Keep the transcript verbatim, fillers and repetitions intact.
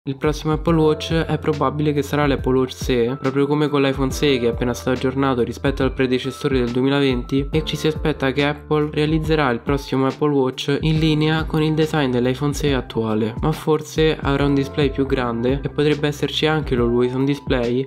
Il prossimo Apple Watch è probabile che sarà l'Apple Watch S E, proprio come con l'iPhone sei che è appena stato aggiornato rispetto al predecessore del duemilaventi, e ci si aspetta che Apple realizzerà il prossimo Apple Watch in linea con il design dell'iPhone sei attuale, ma forse avrà un display più grande e potrebbe esserci anche l'Always On Display